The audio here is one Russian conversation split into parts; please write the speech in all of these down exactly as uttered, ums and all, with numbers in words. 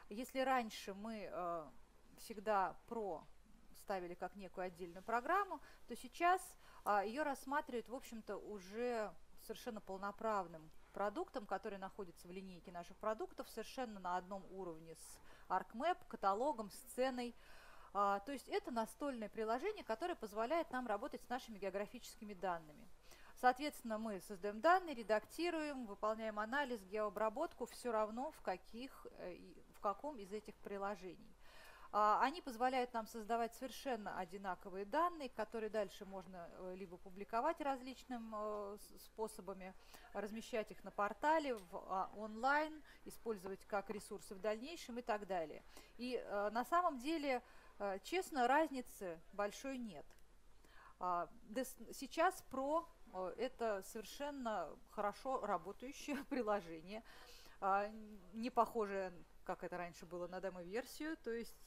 Если раньше мы э, всегда Pro ставили как некую отдельную программу, то сейчас э, ее рассматривают, в общем-то, уже совершенно полноправным продуктом, который находится в линейке наших продуктов, совершенно на одном уровне с ArcMap, каталогом, сценой. А, то есть это настольное приложение, которое позволяет нам работать с нашими географическими данными. Соответственно, мы создаем данные, редактируем, выполняем анализ, геообработку, все равно в, каких, в каком из этих приложений. Они позволяют нам создавать совершенно одинаковые данные, которые дальше можно либо публиковать различными способами, размещать их на портале, в онлайн, использовать как ресурсы в дальнейшем и так далее. И на самом деле, честно, разницы большой нет. Сейчас Pro – это совершенно хорошо работающее приложение, не похожее, как это раньше было, на демо-версию, то есть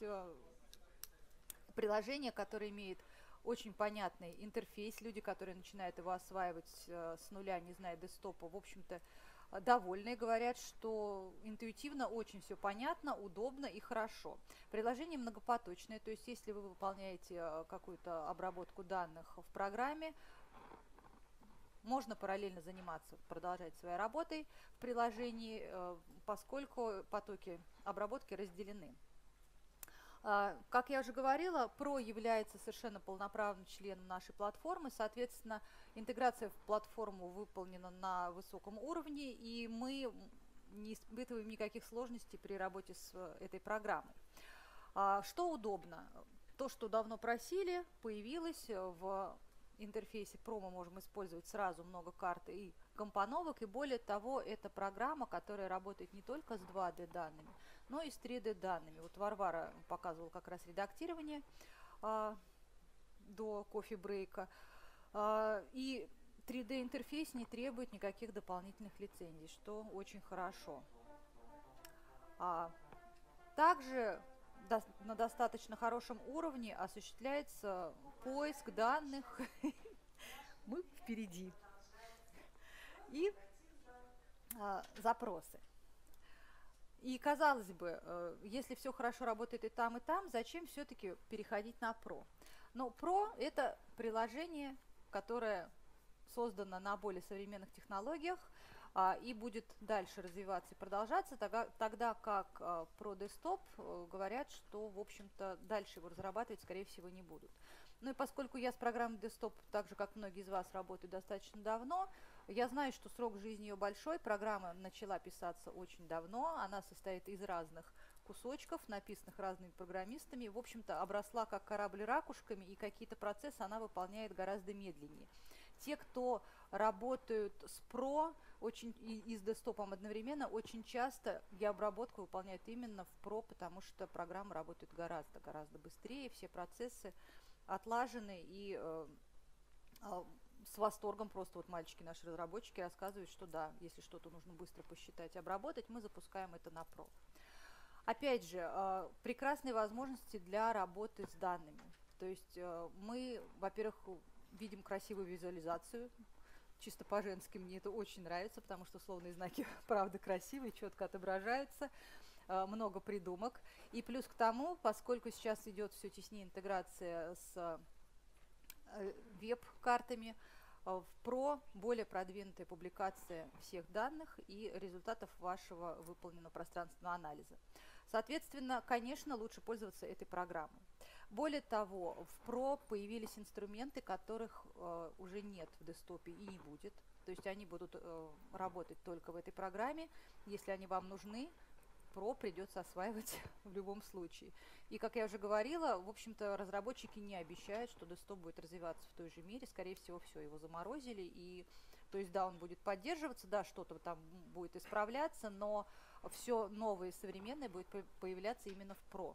приложение, которое имеет очень понятный интерфейс. Люди, которые начинают его осваивать с нуля, не зная десктопа, в общем-то, довольны, говорят, что интуитивно очень все понятно, удобно и хорошо. Приложение многопоточное, то есть если вы выполняете какую-то обработку данных в программе, можно параллельно заниматься, продолжать своей работой в приложении, поскольку потоки обработки разделены. Как я уже говорила, Pro является совершенно полноправным членом нашей платформы, соответственно, интеграция в платформу выполнена на высоком уровне, и мы не испытываем никаких сложностей при работе с этой программой. Что удобно? То, что давно просили, появилось в интерфейсе Pro. Мы можем использовать сразу много карт и компоновок, и более того, это программа, которая работает не только с два дэ данными, но и с три дэ данными. Вот Варвара показывала как раз редактирование а, до кофе-брейка, а, и три дэ интерфейс не требует никаких дополнительных лицензий, что очень хорошо. А, также на достаточно хорошем уровне осуществляется поиск данных. Мы впереди. И а, запросы. И казалось бы, если все хорошо работает и там, и там, зачем все-таки переходить на Pro? Но Pro – это приложение, которое создано на более современных технологиях а, и будет дальше развиваться и продолжаться, тогда, тогда как а, Pro Desktop а, говорят, что, в общем-то, дальше его разрабатывать, скорее всего, не будут. Ну и поскольку я с программой Desktop, так же, как многие из вас, работаю достаточно давно, я знаю, что срок жизни ее большой. Программа начала писаться очень давно, она состоит из разных кусочков, написанных разными программистами. В общем-то, обросла как корабль ракушками, и какие-то процессы она выполняет гораздо медленнее. Те, кто работают с Pro очень, и, и с десктопом одновременно, очень часто геообработку выполняют именно в Pro, потому что программа работает гораздо-гораздо быстрее, все процессы отлажены, и э, э, с восторгом просто вот мальчики, наши разработчики, рассказывают, что да, если что-то нужно быстро посчитать и обработать, мы запускаем это на Pro. Опять же, э, прекрасные возможности для работы с данными. То есть э, мы, во-первых, видим красивую визуализацию, чисто по-женски мне это очень нравится, потому что условные знаки, правда, красивые, четко отображаются, э, много придумок. И плюс к тому, поскольку сейчас идет все теснее интеграция с э, веб-картами, в Pro более продвинутая публикация всех данных и результатов вашего выполненного пространственного анализа. Соответственно, конечно, лучше пользоваться этой программой. Более того, в Pro появились инструменты, которых э, уже нет в десктопе и не будет. То есть они будут э, работать только в этой программе. Если они вам нужны, Pro придется осваивать в любом случае. И, как я уже говорила, в общем-то, разработчики не обещают, что десктоп будет развиваться в той же мере. Скорее всего, все, его заморозили. И, то есть, да, он будет поддерживаться, да, что-то там будет исправляться, но все новое и современное будет появляться именно в Pro.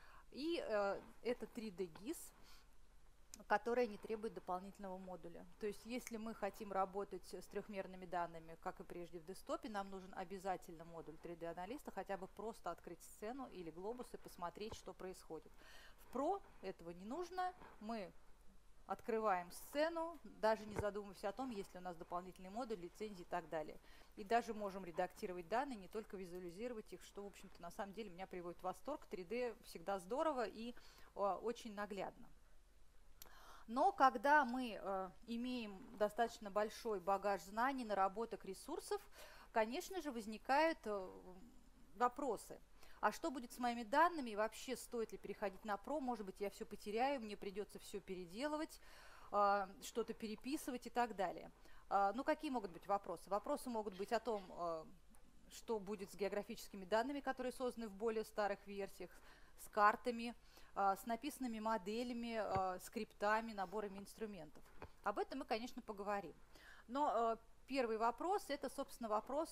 И э, это три дэ гис, которая не требует дополнительного модуля. То есть, если мы хотим работать с трехмерными данными, как и прежде в десктопе, нам нужен обязательно модуль три дэ аналиста, хотя бы просто открыть сцену или глобус и посмотреть, что происходит. В Pro этого не нужно. Мы открываем сцену, даже не задумываясь о том, есть ли у нас дополнительный модуль, лицензии и так далее. И даже можем редактировать данные, не только визуализировать их, что, в общем-то, на самом деле меня приводит в восторг. три дэ всегда здорово и о, очень наглядно. Но когда мы э, имеем достаточно большой багаж знаний, наработок, ресурсов, конечно же, возникают э, вопросы. А что будет с моими данными? Вообще, стоит ли переходить на про? Может быть, я все потеряю, мне придется все переделывать, э, что-то переписывать и так далее. Э, ну, какие могут быть вопросы? Вопросы могут быть о том, э, что будет с географическими данными, которые созданы в более старых версиях, с картами, с написанными моделями, скриптами, наборами инструментов. Об этом мы, конечно, поговорим. Но первый вопрос – это, собственно, вопрос,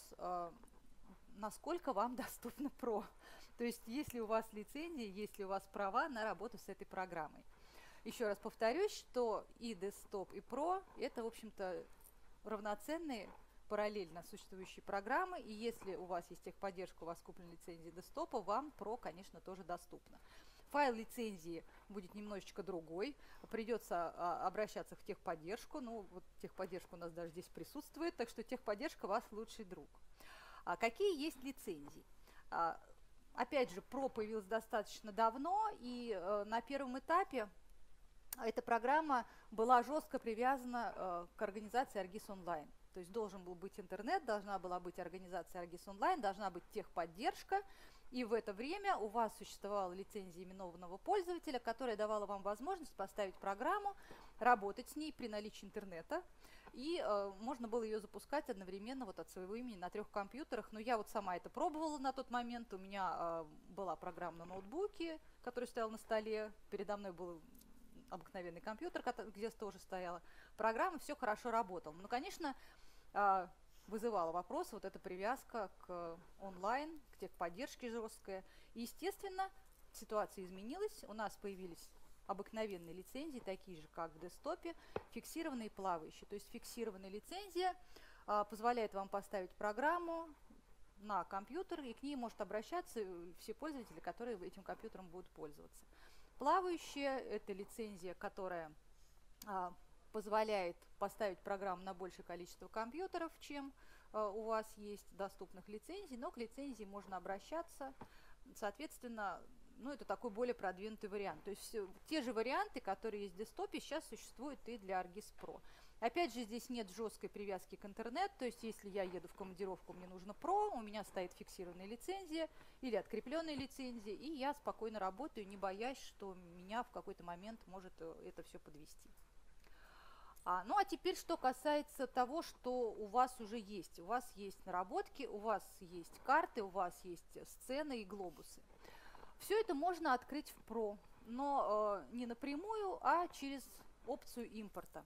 насколько вам доступно про. То есть, есть ли у вас лицензии, есть ли у вас права на работу с этой программой. Еще раз повторюсь, что и десктоп, и про – это, в общем-то, равноценные параллельно существующие программы, и если у вас есть техподдержка, у вас куплена лицензия десктопа, вам про, конечно, тоже доступно. Файл лицензии будет немножечко другой, придется а, обращаться в техподдержку, ну вот техподдержка у нас даже здесь присутствует, так что техподдержка ваш лучший друг. А какие есть лицензии? А, опять же, про появилась достаточно давно, и а, на первом этапе эта программа была жестко привязана а, к организации Argis Online. То есть должен был быть интернет, должна была быть организация Argis Online, должна быть техподдержка. И в это время у вас существовала лицензия именованного пользователя, которая давала вам возможность поставить программу, работать с ней при наличии интернета. И э, можно было ее запускать одновременно вот от своего имени на трех компьютерах. Но я вот сама это пробовала на тот момент. У меня э, была программа на ноутбуке, которая стояла на столе. Передо мной был обыкновенный компьютер, где тоже стояла программа. Все хорошо работало. Но, конечно, э, вызывала вопрос, вот эта привязка к онлайн, к техподдержке жесткая. И, естественно, ситуация изменилась, у нас появились обыкновенные лицензии, такие же, как в десктопе, фиксированные и плавающие. То есть фиксированная лицензия а, позволяет вам поставить программу на компьютер, и к ней может обращаться все пользователи, которые этим компьютером будут пользоваться. Плавающая – это лицензия, которая а, позволяет поставить программу на большее количество компьютеров, чем э, у вас есть доступных лицензий, но к лицензии можно обращаться. Соответственно, ну, это такой более продвинутый вариант. То есть те же варианты, которые есть в десктопе, сейчас существуют и для Argis Pro. Опять же, здесь нет жесткой привязки к интернету, то есть если я еду в командировку, мне нужно про, у меня стоит фиксированная лицензия или открепленная лицензия, и я спокойно работаю, не боясь, что меня в какой-то момент может это все подвести. А, ну а теперь, что касается того, что у вас уже есть. У вас есть наработки, у вас есть карты, у вас есть сцены и глобусы. Все это можно открыть в про, но э, не напрямую, а через опцию импорта.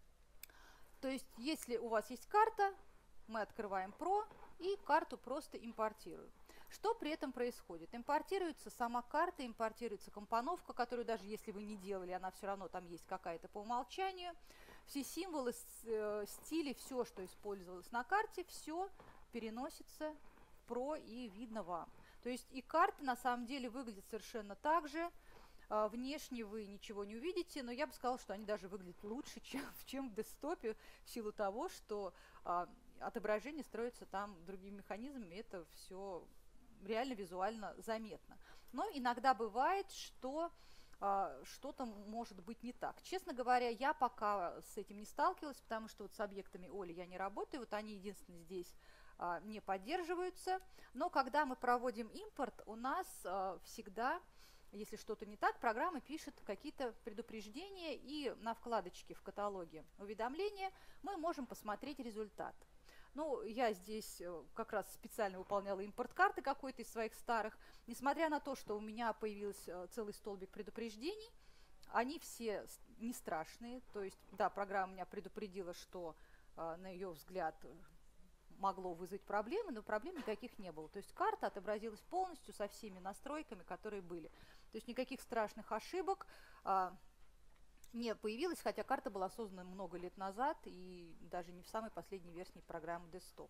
То есть, если у вас есть карта, мы открываем про и карту просто импортируем. Что при этом происходит? Импортируется сама карта, импортируется компоновка, которую даже если вы не делали, она все равно там есть какая-то по умолчанию. Все символы, стили, все, что использовалось на карте, все переносится в про и видно вам. То есть и карта на самом деле выглядит совершенно так же. Внешне вы ничего не увидите, но я бы сказала, что они даже выглядят лучше, чем, чем в десктопе, в силу того, что а, отображение строится там другими механизмами, это все реально визуально заметно. Но иногда бывает, что а, что-то может быть не так. Честно говоря, я пока с этим не сталкивалась, потому что вот с объектами Оли я не работаю, вот они единственные здесь а, не поддерживаются. Но когда мы проводим импорт, у нас а, всегда... Если что-то не так, программа пишет какие-то предупреждения, и на вкладочке в каталоге уведомления мы можем посмотреть результат. Ну, я здесь как раз специально выполняла импорт карты какой-то из своих старых. Несмотря на то, что у меня появился целый столбик предупреждений, они все не страшные. То есть, да, программа меня предупредила, что, на ее взгляд, могло вызвать проблемы, но проблем никаких не было. То есть карта отобразилась полностью со всеми настройками, которые были. То есть никаких страшных ошибок а, не появилось, хотя карта была создана много лет назад и даже не в самой последней версии программы десктоп.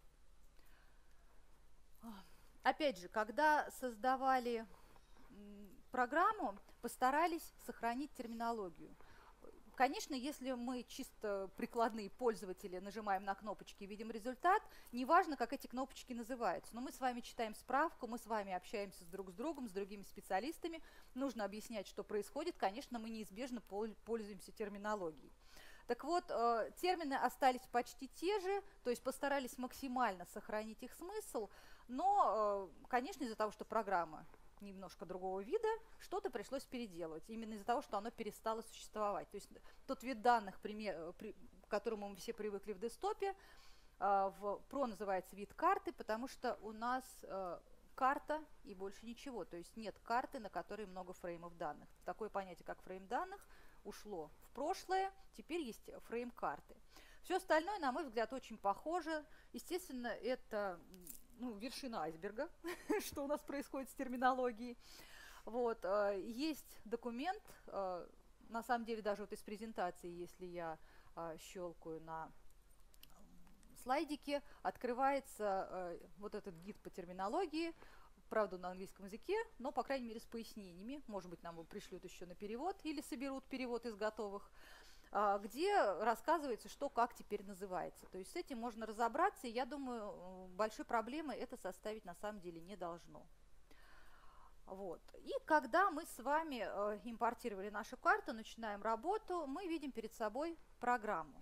Опять же, когда создавали программу, постарались сохранить терминологию. Конечно, если мы чисто прикладные пользователи, нажимаем на кнопочки и видим результат, неважно, как эти кнопочки называются. Но мы с вами читаем справку, мы с вами общаемся с друг с другом, с другими специалистами, нужно объяснять, что происходит. Конечно, мы неизбежно пользуемся терминологией. Так вот, термины остались почти те же, то есть постарались максимально сохранить их смысл, но, конечно, из-за того, что программа немножко другого вида, что-то пришлось переделывать, именно из-за того, что оно перестало существовать. То есть тот вид данных, к которому мы все привыкли в десктопе, в про называется вид карты, потому что у нас карта и больше ничего, то есть нет карты, на которой много фреймов данных. Такое понятие, как фрейм данных, ушло в прошлое, теперь есть фрейм карты. Все остальное, на мой взгляд, очень похоже. Естественно, это ну, вершина айсберга, что у нас происходит с терминологией. Вот, есть документ, на самом деле даже вот из презентации, если я щелкаю на слайдике, открывается вот этот гид по терминологии, правда, на английском языке, но, по крайней мере, с пояснениями. Может быть, нам его пришлют еще на перевод или соберут перевод из готовых, где рассказывается, что как теперь называется. То есть с этим можно разобраться, и я думаю, большой проблемы это составить на самом деле не должно. Вот. И когда мы с вами импортировали нашу карту, начинаем работу, мы видим перед собой программу.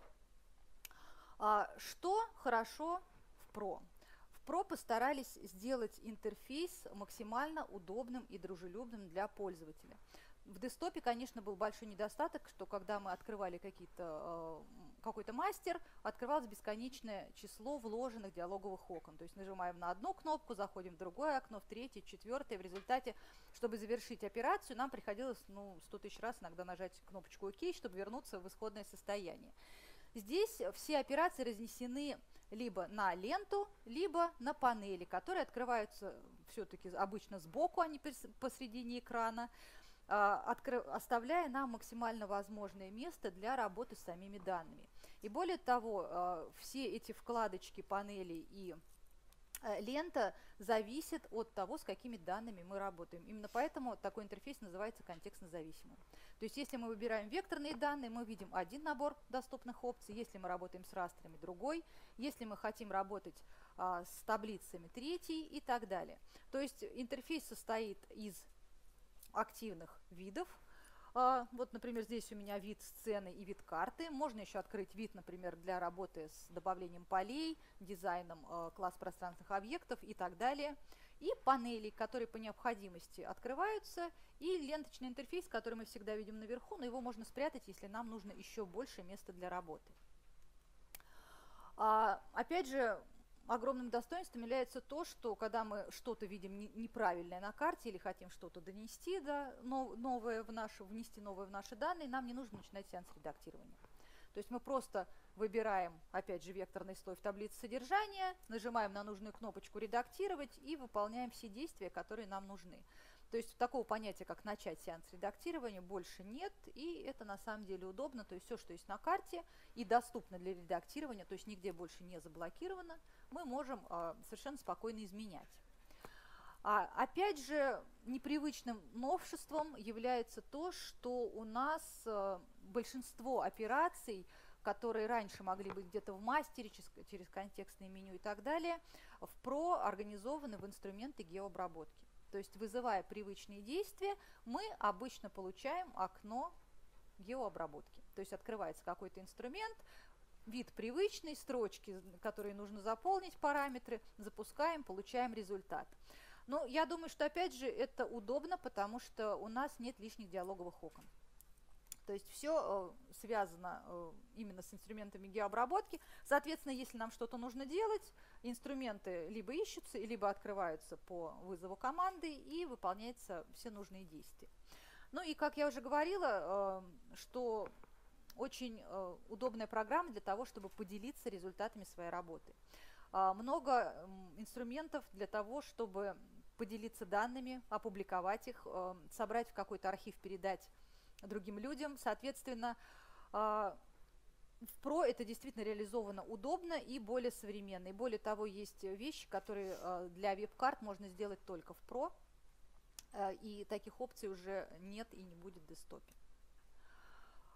Что хорошо в про? В про постарались сделать интерфейс максимально удобным и дружелюбным для пользователя. В десктопе, конечно, был большой недостаток, что когда мы открывали какие-то, какой-то мастер, открывалось бесконечное число вложенных диалоговых окон. То есть нажимаем на одну кнопку, заходим в другое окно, в третье, четвертое. В результате, чтобы завершить операцию, нам приходилось ну, сто тысяч раз иногда нажать кнопочку ОК, чтобы вернуться в исходное состояние. Здесь все операции разнесены либо на ленту, либо на панели, которые открываются все-таки обычно сбоку, а не посредине экрана, оставляя нам максимально возможное место для работы с самими данными. И более того, все эти вкладочки, панели и лента зависят от того, с какими данными мы работаем. Именно поэтому такой интерфейс называется контекстно зависимым. То есть если мы выбираем векторные данные, мы видим один набор доступных опций, если мы работаем с растрами – другой, если мы хотим работать а, с таблицами – третий и так далее. То есть интерфейс состоит из активных видов. А, вот, например, здесь у меня вид сцены и вид карты. Можно еще открыть вид, например, для работы с добавлением полей, дизайном а, класс пространственных объектов и так далее. И панели, которые по необходимости открываются, и ленточный интерфейс, который мы всегда видим наверху, но его можно спрятать, если нам нужно еще больше места для работы. А, опять же, огромным достоинством является то, что когда мы что-то видим неправильное на карте или хотим что-то донести, да, новое в наше, внести новое в наши данные, нам не нужно начинать сеанс редактирования. То есть мы просто выбираем, опять же, векторный слой в таблице содержания, нажимаем на нужную кнопочку «Редактировать» и выполняем все действия, которые нам нужны. То есть такого понятия, как начать сеанс редактирования, больше нет, и это на самом деле удобно. То есть все, что есть на карте и доступно для редактирования, то есть нигде больше не заблокировано, мы можем а, совершенно спокойно изменять. А, опять же, непривычным новшеством является то, что у нас а, большинство операций, которые раньше могли быть где-то в мастере, через, через контекстное меню и так далее, в про организованы в инструменты геообработки. То есть, вызывая привычные действия, мы обычно получаем окно геообработки. То есть, открывается какой-то инструмент, вид привычный, строчки, которые нужно заполнить, параметры, запускаем, получаем результат. Но я думаю, что, опять же, это удобно, потому что у нас нет лишних диалоговых окон. То есть все э, связано э, именно с инструментами геообработки. Соответственно, если нам что-то нужно делать, инструменты либо ищутся, либо открываются по вызову команды и выполняются все нужные действия. Ну и, как я уже говорила, э, что очень э, удобная программа для того, чтобы поделиться результатами своей работы. Э, много э, инструментов для того, чтобы поделиться данными, опубликовать их, э, собрать в какой-то архив, передать другим людям. Соответственно, в про это действительно реализовано удобно и более современно. И более того, есть вещи, которые для веб-карт можно сделать только в про, и таких опций уже нет и не будет в десктопе.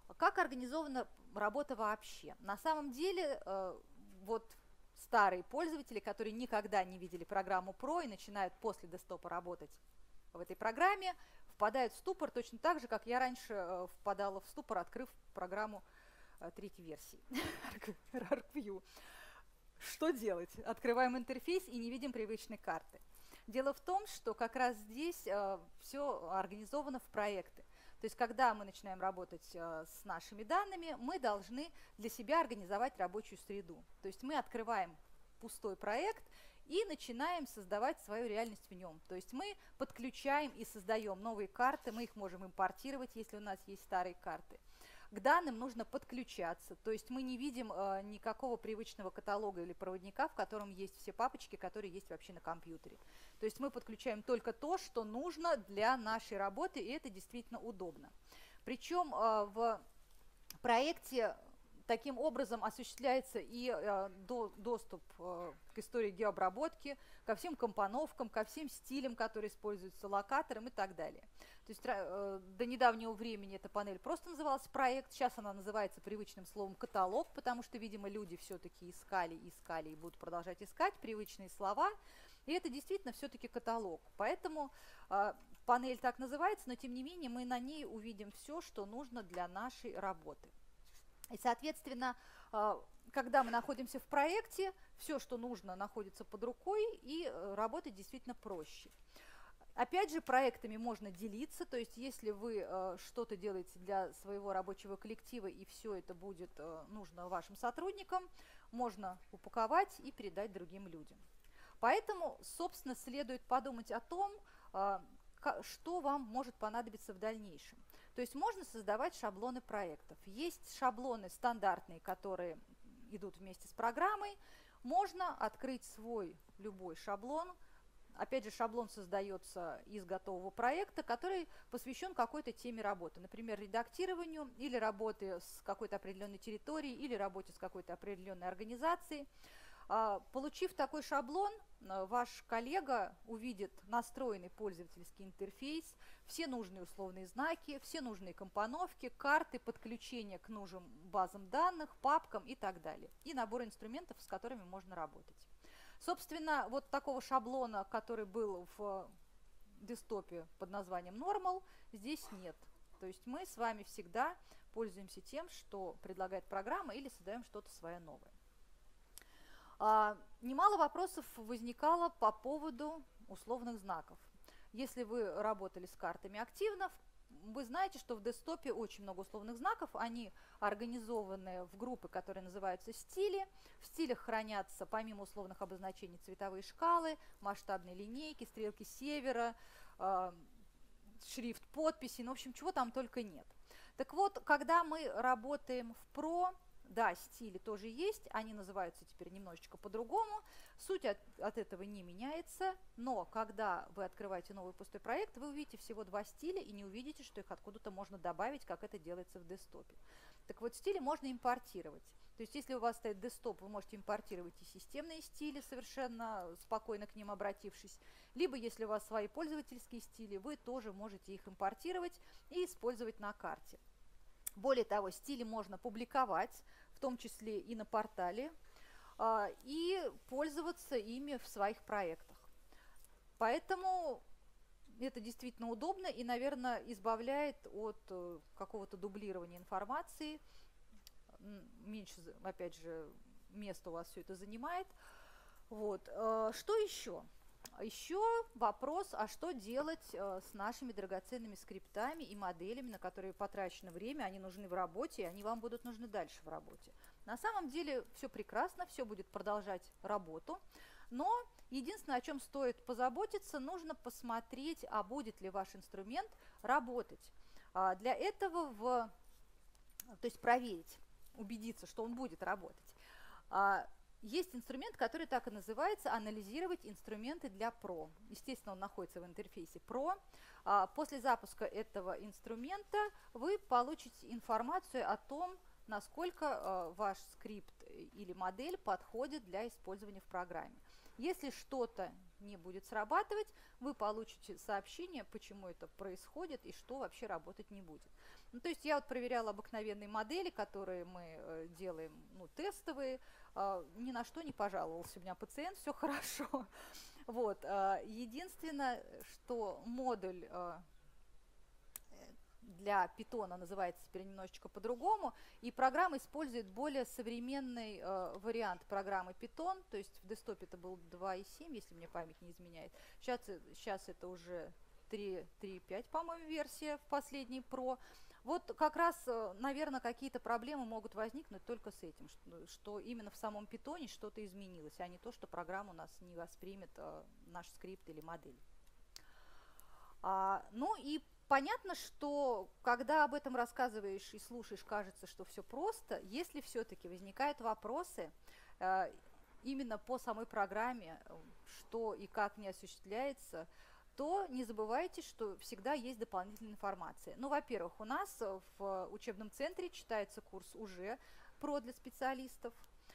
Как организована работа вообще? На самом деле, вот старые пользователи, которые никогда не видели программу Pro и начинают после десктопа работать в этой программе, впадают в ступор точно так же, как я раньше впадала в ступор, открыв программу третьей версии ArcView. Что делать? Открываем интерфейс и не видим привычной карты. Дело в том, что как раз здесь э, все организовано в проекты. То есть, когда мы начинаем работать э, с нашими данными, мы должны для себя организовать рабочую среду. То есть, мы открываем пустой проект и начинаем создавать свою реальность в нем. То есть, мы подключаем и создаем новые карты, мы их можем импортировать, если у нас есть старые карты. К данным нужно подключаться, то есть мы не видим э, никакого привычного каталога или проводника, в котором есть все папочки, которые есть вообще на компьютере. То есть мы подключаем только то, что нужно для нашей работы, и это действительно удобно. Причем э, в проекте таким образом осуществляется и э, до, доступ э, к истории геообработки, ко всем компоновкам, ко всем стилям, которые используются, локаторам и так далее. То есть э, до недавнего времени эта панель просто называлась проект, сейчас она называется привычным словом каталог, потому что, видимо, люди все-таки искали, искали и будут продолжать искать привычные слова, и это действительно все-таки каталог. Поэтому э, панель так называется, но тем не менее мы на ней увидим все, что нужно для нашей работы. И, соответственно, когда мы находимся в проекте, все, что нужно, находится под рукой, и работать действительно проще. Опять же, проектами можно делиться, то есть если вы что-то делаете для своего рабочего коллектива, и все это будет нужно вашим сотрудникам, можно упаковать и передать другим людям. Поэтому, собственно, следует подумать о том, что вам может понадобиться в дальнейшем. То есть можно создавать шаблоны проектов. Есть шаблоны стандартные, которые идут вместе с программой. Можно открыть свой любой шаблон. Опять же, шаблон создается из готового проекта, который посвящен какой-то теме работы. Например, редактированию или работе с какой-то определенной территорией, или работе с какой-то определенной организацией. Получив такой шаблон, ваш коллега увидит настроенный пользовательский интерфейс, все нужные условные знаки, все нужные компоновки, карты, подключения к нужным базам данных, папкам и так далее. И набор инструментов, с которыми можно работать. Собственно, вот такого шаблона, который был в десктопе под названием Normal, здесь нет. То есть мы с вами всегда пользуемся тем, что предлагает программа, или создаем что-то свое новое. А, немало вопросов возникало по поводу условных знаков. Если вы работали с картами активно, вы знаете, что в десктопе очень много условных знаков, они организованы в группы, которые называются стили. В стилях хранятся, помимо условных обозначений, цветовые шкалы, масштабные линейки, стрелки севера, э, шрифт подписи, ну, в общем, чего там только нет. Так вот, когда мы работаем в Pro, да, стили тоже есть, они называются теперь немножечко по-другому, суть от, от этого не меняется, но когда вы открываете новый пустой проект, вы увидите всего два стиля и не увидите, что их откуда-то можно добавить, как это делается в десктопе. Так вот, стили можно импортировать. То есть, если у вас стоит десктоп, вы можете импортировать и системные стили, совершенно спокойно к ним обратившись, либо, если у вас свои пользовательские стили, вы тоже можете их импортировать и использовать на карте. Более того, стили можно публиковать, в том числе и на портале, и пользоваться ими в своих проектах. Поэтому это действительно удобно и, наверное, избавляет от какого-то дублирования информации. Меньше, опять же, места у вас все это занимает. Вот. Что еще? Еще вопрос, а что делать э, с нашими драгоценными скриптами и моделями, на которые потрачено время, они нужны в работе, и они вам будут нужны дальше в работе. На самом деле все прекрасно, все будет продолжать работу, но единственное, о чем стоит позаботиться, нужно посмотреть, а будет ли ваш инструмент работать. А для этого, в, то есть проверить, убедиться, что он будет работать. А, Есть инструмент, который так и называется «Анализировать инструменты для Pro». Естественно, он находится в интерфейсе Pro. После запуска этого инструмента вы получите информацию о том, насколько ваш скрипт или модель подходит для использования в программе. Если что-то не будет срабатывать, вы получите сообщение, почему это происходит и что вообще работать не будет. Ну, то есть я вот проверяла обыкновенные модели, которые мы э, делаем, ну, тестовые, э, ни на что не пожаловался у меня пациент, все хорошо. Вот, э, единственное, что модуль э, для питона называется теперь немножечко по-другому, и программа использует более современный э, вариант программы Python, то есть в десктопе это был два и семь, если мне память не изменяет. Сейчас, сейчас это уже три и пять, по-моему, версия в последней Pro. Вот как раз, наверное, какие-то проблемы могут возникнуть только с этим, что, что именно в самом питоне что-то изменилось, а не то, что программа у нас не воспримет э, наш скрипт или модель. А, ну и понятно, что когда об этом рассказываешь и слушаешь, кажется, что все просто. Если все-таки возникают вопросы э, именно по самой программе, что и как не осуществляется, то не забывайте, что всегда есть дополнительная информация. Ну, во-первых, у нас в учебном центре читается курс уже про для специалистов.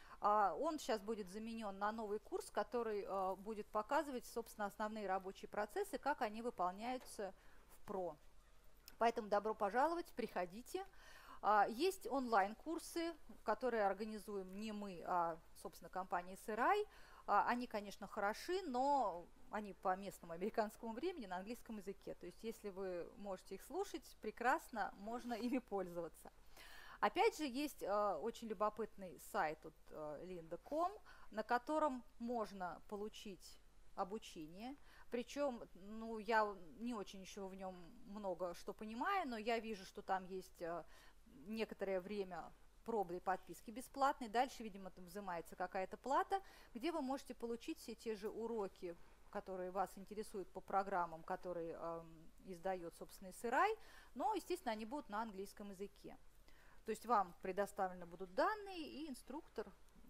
Он сейчас будет заменен на новый курс, который будет показывать, собственно, основные рабочие процессы, как они выполняются в про. Поэтому добро пожаловать, приходите. Есть онлайн-курсы, которые организуем не мы, а, собственно, компания эс эр ай. Они, конечно, хороши, но они по местному американскому времени на английском языке. То есть, если вы можете их слушать, прекрасно, можно ими пользоваться. Опять же, есть э, очень любопытный сайт от э, линда точка ком, на котором можно получить обучение. Причем, ну, я не очень еще в нем много что понимаю, но я вижу, что там есть э, некоторое время пробной подписки бесплатной. Дальше, видимо, там взимается какая-то плата, где вы можете получить все те же уроки, которые вас интересуют по программам, которые э, издает, собственно, эс эр ай, но, естественно, они будут на английском языке. То есть вам предоставлены будут данные, и инструктор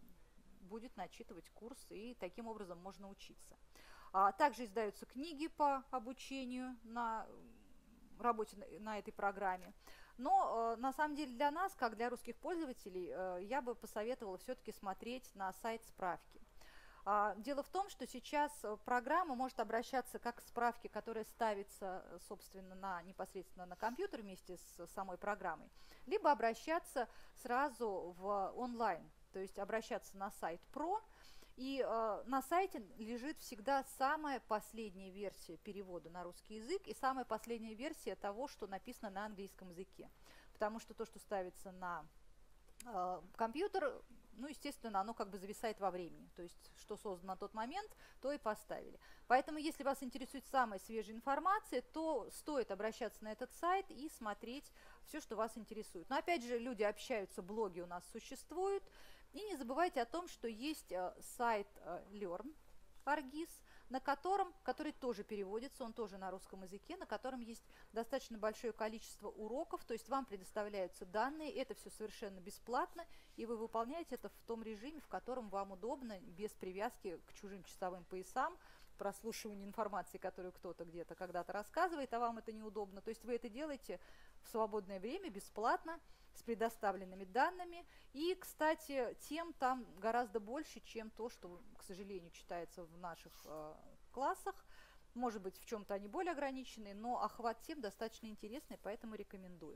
будет начитывать курс, и таким образом можно учиться. А также издаются книги по обучению на работе на, на этой программе. Но э, на самом деле для нас, как для русских пользователей, э, я бы посоветовала все-таки смотреть на сайт справки. Дело в том, что сейчас программа может обращаться как к справке, которая ставится, собственно, на, непосредственно на компьютер вместе с самой программой, либо обращаться сразу в онлайн, то есть обращаться на сайт про, и э, на сайте лежит всегда самая последняя версия перевода на русский язык и самая последняя версия того, что написано на английском языке, потому что то, что ставится на э, компьютер, ну, естественно, оно как бы зависает во времени. То есть, что создано на тот момент, то и поставили. Поэтому, если вас интересует самая свежая информация, то стоит обращаться на этот сайт и смотреть все, что вас интересует. Но, опять же, люди общаются, блоги у нас существуют. И не забывайте о том, что есть сайт Learn точка аргиз, на котором, который тоже переводится, он тоже на русском языке, на котором есть достаточно большое количество уроков, то есть вам предоставляются данные, это все совершенно бесплатно, и вы выполняете это в том режиме, в котором вам удобно, без привязки к чужим часовым поясам, прослушиванию информации, которую кто-то где-то когда-то рассказывает, а вам это неудобно. То есть вы это делаете в свободное время, бесплатно, с предоставленными данными. И, кстати, тем там гораздо больше, чем то, что, к сожалению, читается в наших э, классах. Может быть, в чем-то они более ограничены, но охват тем достаточно интересный, поэтому рекомендую.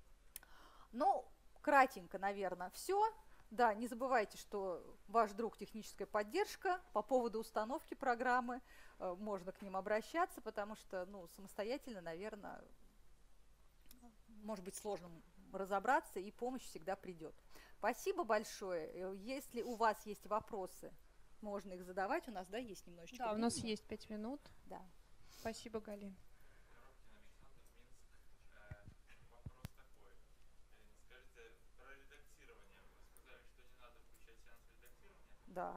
Ну, кратенько, наверное, все. Да, не забывайте, что ваш друг техническая поддержка по поводу установки программы, э, можно к ним обращаться, потому что, ну, самостоятельно, наверное, может быть сложно разобраться, и помощь всегда придет. Спасибо большое. Если у вас есть вопросы, можно их задавать. У нас, да, есть немножечко Да, времени. У нас есть пять минут. Да. Спасибо, Галин. Да.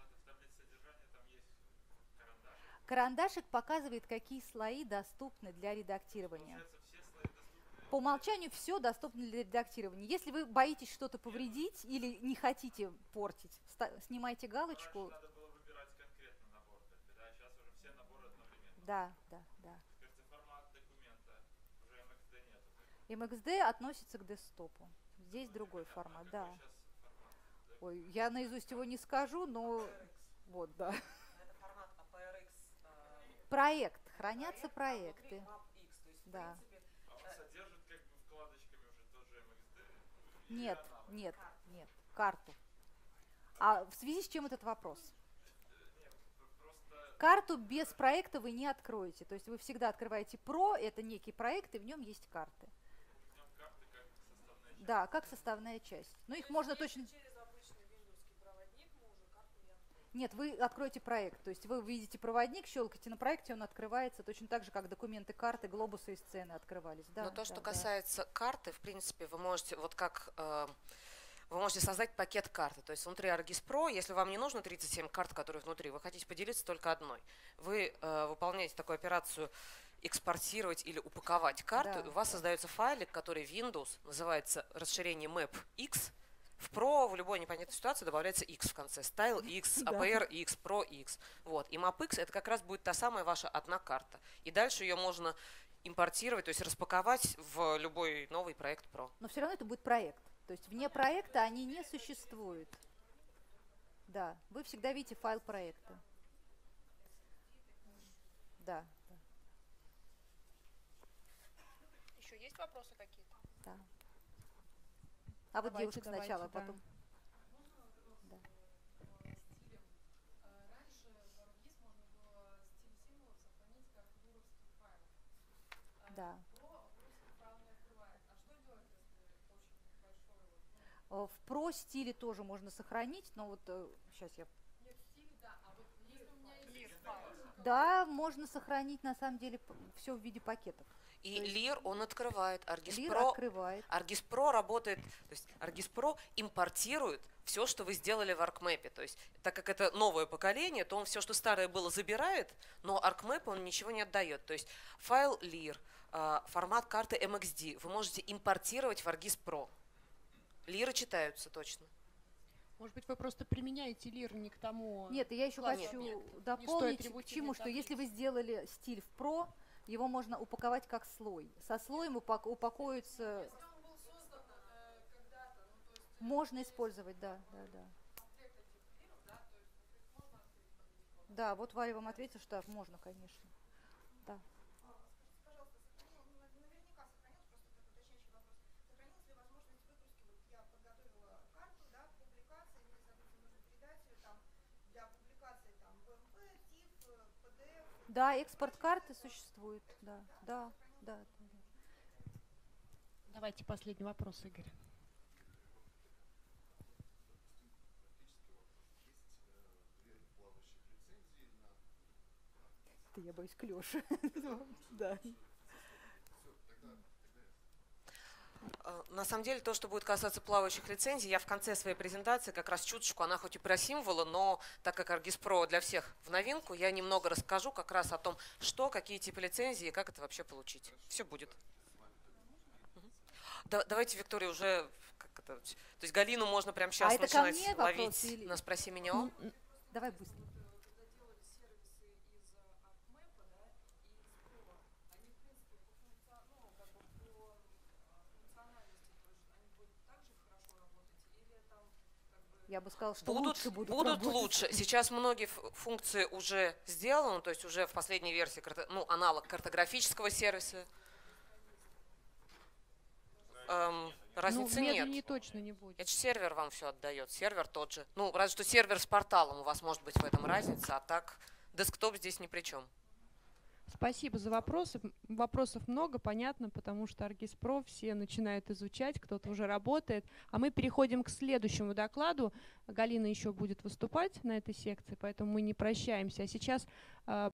Карандашик показывает, какие слои доступны для редактирования. По умолчанию все доступно для редактирования. Если вы боитесь что-то повредить или не хотите портить, снимайте галочку. Надо было выбирать конкретно набор, да? Сейчас уже все наборы одновременно. Да, да, да. Скажите, формат документа уже эм икс ди нет. эм икс ди относится к десктопу. Здесь другой формат, да. Ой, я наизусть его не скажу, но вот, да. проект, хранятся проекты. Да. А он содержит как бы вкладочками уже тот же эм икс ди? Нет, нет, нет, карту. А в связи с чем этот вопрос? Карту без проекта вы не откроете. То есть вы всегда открываете про, это некий проект, и в нем есть карты. В нем карты как составная часть. Да, как составная часть. Но их можно точно... Нет, вы откроете проект. То есть вы видите проводник, щелкаете на проекте, он открывается точно так же, как документы, карты, глобусы и сцены открывались. Да, Но то, да, что да. касается карты, в принципе, вы можете, вот как... Э, Вы можете создать пакет карты. То есть внутри ArcGIS Pro, если вам не нужно тридцать семь карт, которые внутри, вы хотите поделиться только одной. Вы э, выполняете такую операцию экспортировать или упаковать карту, Да. и у вас создается файлик, который Windows называется расширение MapX. В Pro в любой непонятной ситуации добавляется X в конце. Style X, Да. эй пи ар X, Pro X. Вот. И MapX это как раз будет та самая ваша одна карта. И дальше ее можно импортировать, то есть распаковать в любой новый проект Pro. Но все равно это будет проект. То есть вне проекта они не существуют. Да, вы всегда видите файл проекта. Да, да, Еще есть вопросы какие-то? да. А вот Давайте, девушка давайте, сначала, да. потом. Да. Раньше в ArcGIS можно было стиль символов сохранить как вуровский файл. Да. Про вуровский файл не открывает. А что делать, если очень большой вот, ну, Э, В про стиле тоже можно сохранить, но вот сейчас я... нет стиль, да, а вот если у меня есть файл, Да, можно сохранить на самом деле все в виде пакетов. И То есть Lear он открывает. ArcGIS Лир Pro открывает. ArcGIS Pro работает, то есть ArcGIS Pro импортирует все, что вы сделали в ArcMap. То есть, так как это новое поколение, то он все, что старое было, забирает, но ArcMap он ничего не отдает. То есть файл Lear, а, формат карты эм икс ди вы можете импортировать в ArcGIS Pro. Лиры читаются точно. Может быть, вы просто применяете лир не к тому... Нет, и я еще Ладно, хочу нет, дополнить атрибутивной к чему, что если вы таблицы. сделали стиль в про, его можно упаковать как слой. Со слоем упак- упакуется... если он был создан э, когда-то, ну то есть Можно использовать, да, да, да. комплект этих лиров, да, то есть их можно открыть на ArcGIS Pro. Да, вот Варя вам ответит, что можно, конечно. Да. Скажите, пожалуйста, сохранил, ну, наверняка сохранилось, просто такой уточняющий вопрос. Сохранилась ли возможность выгрузки? Вот я подготовила карту, да, к публикации, мне, соответственно, нужно передать ее там для публикации там би эм пи, тиф, пи ди эф. Да, экспорт карты существует. Да, да, да. да. Давайте последний вопрос, Игорь. Это я боюсь к Лёше. Да. Э, На самом деле, то, что будет касаться плавающих лицензий, я в конце своей презентации как раз чуточку, она хоть и про символы, но так как ArcGIS Pro для всех в новинку, я немного расскажу как раз о том, что, какие типы лицензии и как это вообще получить. Все будет. Мгм. Да- давайте, Виктория, уже... Как это, то есть Галину можно прямо сейчас А это ко начинать мне вопрос ловить или- на «Спроси меня». Ну, н- Давай быстро. Когда делали сервисы из э, ArcMap, да, и из Pro, они, в принципе, по функционалу, ну, как бы по э, функциональности тоже, они будут так же хорошо работать, или там, как бы... Я бы сказала, что Будут, лучше будут, будут работать. лучше. Сейчас многие ф- функции уже сделаны, то есть уже в последней версии, карто- ну, аналог картографического сервиса. Эм, ну, разницы нет. медленнее точно не будет. Это же сервер вам все отдает, сервер тот же. Ну, разве что сервер с порталом, у вас может быть в этом разница, а так десктоп здесь ни при чем. Спасибо за вопросы. М, Вопросов много, понятно, потому что ArcGIS Pro все начинают изучать, кто-то уже работает. А мы переходим к следующему докладу. Галина еще будет выступать на этой секции, поэтому мы не прощаемся. А сейчас а,